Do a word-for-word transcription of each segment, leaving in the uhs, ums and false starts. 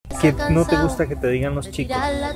¿Qué no te gusta que te digan los chicos?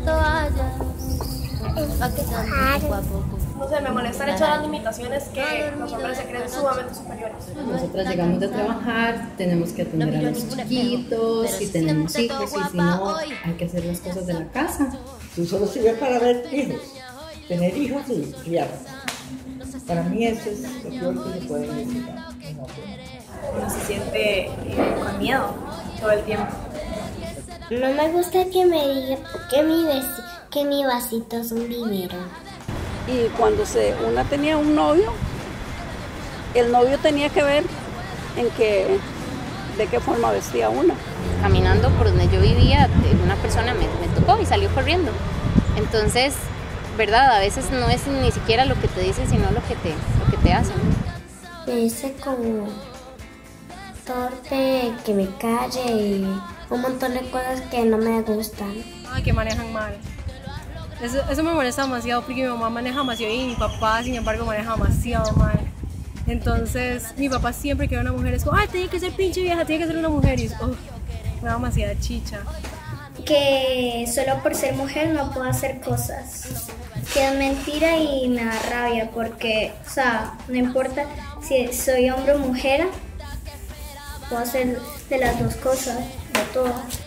No sé, me molesta el hecho de las limitaciones que los hombres se creen sumamente superiores. Nosotras llegamos de trabajar, tenemos que atender a los chiquitos, si tenemos hijos y si no, hay que hacer las cosas de la casa. Tú solo sirve para ver hijos, tener hijos y criarlos. Para mí eso es lo peor que se puede necesitar. Uno se siente eh, con miedo todo el tiempo. No me gusta que me digan que mi, que mi vasito es un vivero. Y cuando se, una tenía un novio, el novio tenía que ver en qué, de qué forma vestía una. Caminando por donde yo vivía, una persona me, me tocó y salió corriendo. Entonces, verdad, a veces no es ni siquiera lo que te dicen, sino lo que te, lo que te hacen. Me dice como torpe, que me calle y un montón de cosas que no me gustan. Ah, que manejan mal. Eso, eso me molesta demasiado porque mi mamá maneja demasiado bien y mi papá, sin embargo, maneja demasiado mal. Entonces, mi papá siempre que ve a una mujer es como, ay, tiene que ser pinche vieja, tiene que ser una mujer. Y oh, me da demasiada chicha. Que solo por ser mujer no puedo hacer cosas. Que es mentira y me da rabia porque, o sea, no importa si soy hombre o mujer, puedo hacer de las dos cosas, de todo.